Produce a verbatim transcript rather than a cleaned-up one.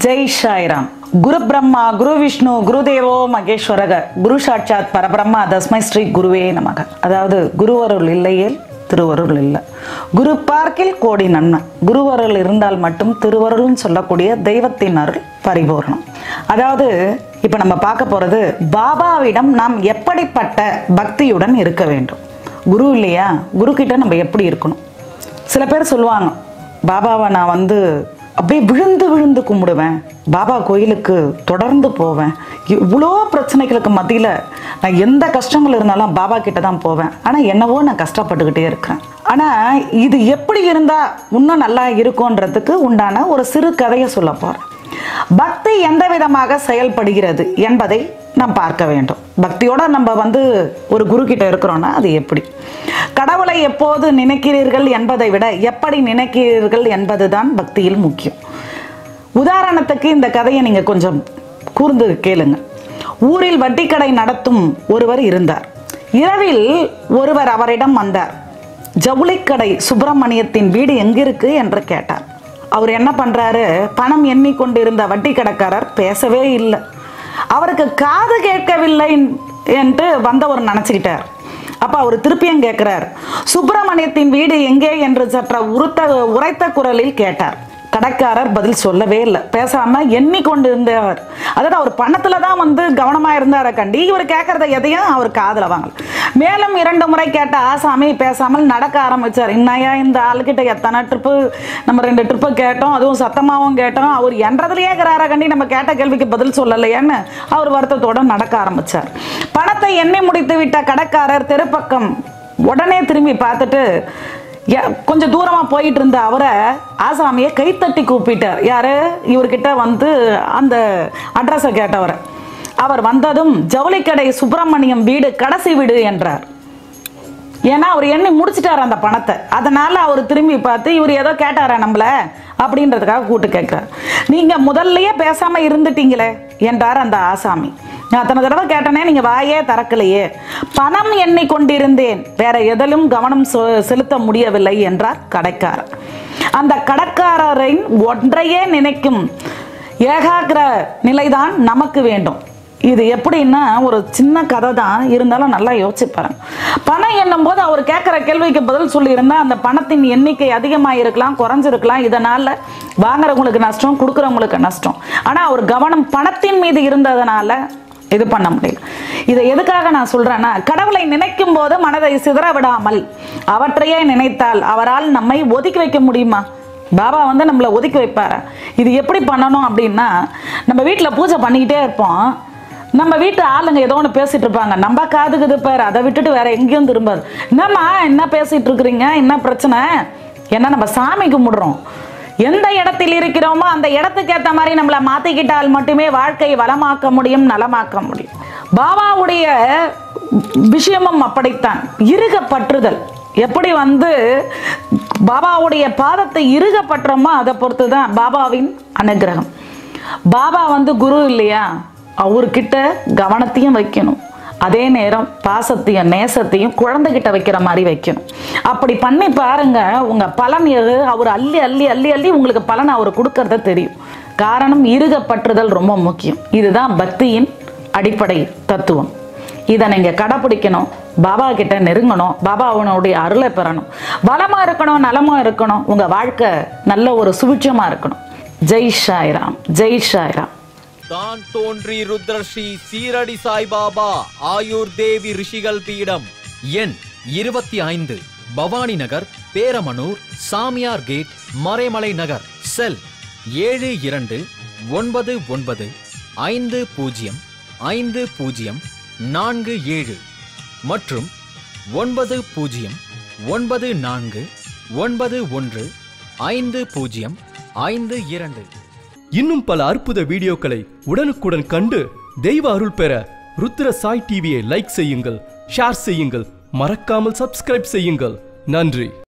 जय साईराम गुरु ब्रह्मा गुरु विष्णु गुरुदेवो महेश्वरग गुरु साक्षात् परब्रह्मा तस्मै श्री गुरुवे नमः அதாவது குருவருள் இல்லையேல் திருவருள் இல்லை குரு பார்க்கில் கோடி நன்மை குருவருள் இருந்தால் மட்டும் திருவருள்னு சொல்லக்கூடிய தெய்வத்தின் அருள் பரிபூர்ணம். அதாவது இப்போ நம்ம பார்க்க போகிறது பாபாவிடம் நாம் எப்படிப்பட்ட பக்தியுடன் இருக்க வேண்டும். குரு இல்லையா, குரு கிட்ட நம்ம எப்படி இருக்கணும். சில பேர் சொல்லுவாங்க பாபாவை நான் வந்து அப்படியே விழுந்து விழுந்து கும்பிடுவேன், பாபா கோயிலுக்கு தொடர்ந்து போவேன், இவ்வளோ பிரச்சனைகளுக்கு மத்தியில் நான் எந்த கஷ்டங்கள் இருந்தாலும் பாபா கிட்ட தான் போவேன், ஆனால் என்னவோ நான் கஷ்டப்பட்டுக்கிட்டே இருக்கிறேன். ஆனால் இது எப்படி இருந்தால் இன்னும் நல்லா இருக்கும்ன்றதுக்கு உண்டான ஒரு சிறு கதையை சொல்ல போகிறேன். பக்தி எந்த விதமாக செயல்படுகிறது என்பதை நாம் பார்க்க வேண்டும். பக்தியோட நம்ம வந்து ஒரு குரு கிட்ட இருக்கிறோன்னா அது எப்படி, கடவுளை எப்போது நினைக்கிறீர்கள் என்பதை விட எப்படி நினைக்கிறீர்கள் என்பதுதான் பக்தியில் முக்கியம். உதாரணத்துக்கு இந்த கதையை நீங்க கொஞ்சம் கூர்ந்து கேளுங்க. ஊரில் வட்டிக்கடை நடத்தும் ஒருவர் இருந்தார். இரவில் ஒருவர் அவரிடம் வந்தார். ஜவுளிக்கடை சுப்பிரமணியத்தின் வீடு எங்கிருக்கு என்று கேட்டார். அவர் என்ன பண்றாரு, பணம் எண்ணிக்கொண்டிருந்த வட்டி கடைக்காரர் பேசவே இல்லை. அவருக்கு காது கேட்கவில்லை என்று வந்தவர் நினைச்சுக்கிட்டார். அப்ப அவர் திருப்பியும் கேட்கிறார், சுப்பிரமணியத்தின் வீடு எங்கே என்று சற்ற உருத்த உரைத்த குரலில் கேட்டார். கடைக்காரர் பதில் சொல்லவே இல்லை, பேசாம எண்ணிக்கொண்டு இருந்தவர். அதாவது அவர் பணத்துல தான் வந்து கவனமா இருந்தார கண்டி இவர் கேட்கறத எதையும் அவர் காதுல வாங்கல. மேலும் இரண்டு முறை கேட்ட ஆசாமி பேசாமல் நடக்க ஆரம்பிச்சார். இன்னையா இந்த ஆளுகிட்ட எத்தனை ட்ரிப்பு நம்ம ரெண்டு ட்ரிப்பு கேட்டோம், அதுவும் சத்தமாகவும் கேட்டோம், அவர் என்றதுலயே இருக்கிறார கண்டி நம்ம கேட்ட கேள்விக்கு பதில் சொல்லலையான்னு அவர் வருத்தத்தோட நடக்க ஆரம்பிச்சார். பணத்தை எண்ணி முடித்து விட்ட கடைக்காரர் தெருப்பக்கம் உடனே திரும்பி பார்த்துட்டு கொஞ்சம் தூரமா போயிட்டு இருந்த அவரை ஆசாமியை கைத்தட்டி கூப்பிட்டார். யாரு, இவர்கிட்ட வந்து அந்த அட்ரஸை கேட்டவர். அவர் வந்ததும் ஜவுளிக்கடை சுப்பிரமணியம் வீடு கடைசி வீடு என்றார். ஏன்னா அவர் எண்ணி முடிச்சிட்டார் அந்த பணத்தை. அதனால அவர் திரும்பி பார்த்து இவர் ஏதோ கேட்டாரா நம்மள அப்படின்றதுக்காக கூட்டு கேட்கிறார். நீங்க முதல்லயே பேசாம இருந்துட்டீங்களே என்றார் அந்த ஆசாமி. நான் அத்தனை தடவை கேட்டனே, நீங்க வாயே திறக்கலையே. பணம் எண்ணி கொண்டிருந்தேன், வேற எதிலும் கவனம் செலுத்த முடியவில்லை என்றார் கடைக்காரர். அந்த கடைக்காரரின் ஒன்றையே நினைக்கும் ஏகாகிர நிலைதான் நமக்கு வேண்டும். இது எப்படின்னா ஒரு சின்ன கதை தான், இருந்தாலும் நல்லா யோசிச்சு பாருங்க. பணம் எண்ணும் போது அவர் கேட்கிற கேள்விக்கு பதில் சொல்லியிருந்தா அந்த பணத்தின் எண்ணிக்கை அதிகமாக இருக்கலாம், குறைஞ்சிருக்கலாம். இதனால வாங்குறவங்களுக்கு நஷ்டம், கொடுக்குறவங்களுக்கு நஷ்டம். ஆனா அவர் கவனம் பணத்தின் மீது இருந்ததுனால இது பண்ண முடியல. இதை எதுக்காக நான் சொல்றேன்னா, கடவுளை நினைக்கும் போது மனதை சிதற விடாமல் அவற்றையே நினைத்தால் அவரால் நம்மை ஒதுக்கி வைக்க முடியுமா? பாபா வந்து நம்மளை ஒதுக்கி வைப்பாரு. இது எப்படி பண்ணணும் அப்படின்னா, நம்ம வீட்டில் பூஜை பண்ணிக்கிட்டே இருப்போம், நம்ம வீட்டு ஆளுங்க ஏதோ ஒன்று பேசிட்டு இருப்பாங்க, நம்ம காதுக்குது பேர், அதை விட்டுட்டு வேற எங்கேயும் திரும்பாது. என்னம்மா என்ன பேசிட்டு இருக்கிறீங்க, என்ன பிரச்சனை? ஏன்னா நம்ம சாமி கும்பிடுறோம். எந்த இடத்தில் இருக்கிறோமோ அந்த இடத்துக்கு ஏற்ற மாதிரி நம்மளை மாத்திக்கிட்டால் மட்டுமே வாழ்க்கையை வளமாக்க முடியும், நலமாக்க முடியும். பாபாவுடைய விஷயமும் அப்படித்தான். இறுக பற்றுதல். எப்படி வந்து பாபாவுடைய பாதத்தை இறுக பற்றோமோ அதை பொறுத்து தான் பாபாவின் அனுகிரகம். பாபா வந்து குரு இல்லையா, அவர்கிட்ட கவனத்தையும் வைக்கணும், அதே நேரம் பாசத்தையும் நேசத்தையும் குழந்தைகிட்ட வைக்கிற மாதிரி வைக்கணும். அப்படி பண்ணி பாருங்க, உங்க பலன் அவர் அள்ளி அள்ளி அள்ளி அள்ளி உங்களுக்கு பலன் அவர் கொடுக்கறத தெரியும். காரணம் இறுக பற்றுதல் ரொம்ப முக்கியம். இதுதான் பக்தியின் அடிப்படை தத்துவம். இதை நீங்க கடைப்பிடிக்கணும், பாபா கிட்ட நெருங்கணும், பாபா அவனுடைய அருளை பெறணும், வளமா இருக்கணும், நலமா இருக்கணும், உங்க வாழ்க்கை நல்ல ஒரு சுபிட்சமா இருக்கணும். ஜெய் சாய்ராம், ஜெய் சாய்ராம். தான் தோன்றி ருத்ரஸ்ரீ சீரடி சாய்பாபா ஆயுர் தேவி ரிஷிகள் பீடம், எண் இருபத்தி ஐந்து, பவானி நகர், பேரமனூர், சாமியார் கேட், மறைமலை நகர். செல் ஏழு இரண்டு ஒன்பது ஒன்பது ஐந்து பூஜ்ஜியம் ஐந்து பூஜ்ஜியம் நான்கு ஏழு மற்றும் ஒன்பது பூஜ்ஜியம் ஒன்பது நான்கு ஒன்பது ஒன்று ஐந்து பூஜ்ஜியம் ஐந்து இரண்டு. இன்னும் பல அற்புத வீடியோக்களை உடனுக்குடன் கண்டு தெய்வ அருள் பெற ருத்ர சாய் டிவியை லைக் செய்யுங்கள், ஷேர் செய்யுங்கள், மறக்காமல் சப்ஸ்கிரைப் செய்யுங்கள். நன்றி.